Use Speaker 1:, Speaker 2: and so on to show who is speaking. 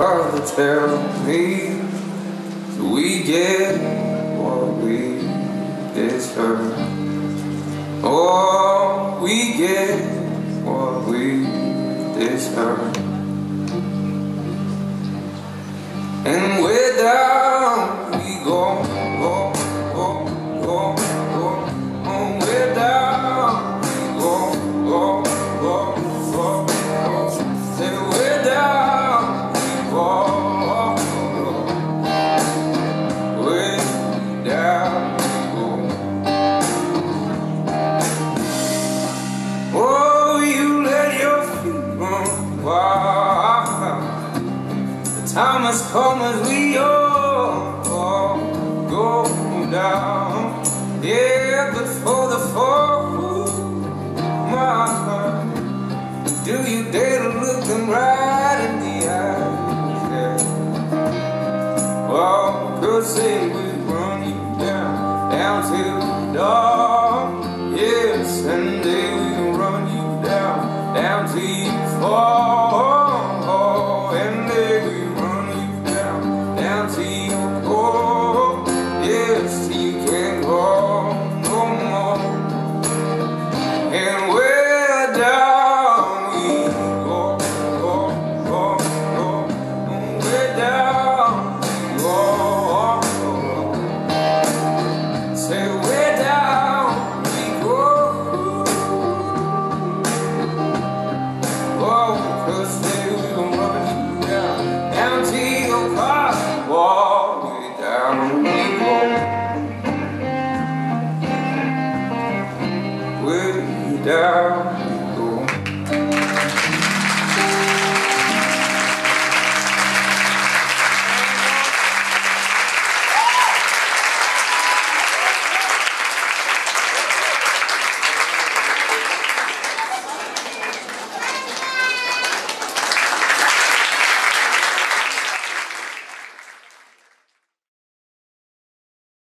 Speaker 1: father tell me we get what we deserve. Oh, we get what we deserve. And we're down, we go, go, go, go, go. Oh, we're down, we go, go, go, go, go. Say we're down, we go, go. We're down, we go. Oh, you let your feet run wild. Time has come as we all go down. Yeah, but for the fall, my heart, do you dare to look them right in the eyes? Yeah. Well, could say we run you down till dawn. Yes, and they will run you down till you fall. And they will till you go, yes, till you can't go no more. And we're down, we go, go, go, go. We're down, we go, go. Say we're down, we go. Oh, because they will run you down till your car. Way down we go, way down.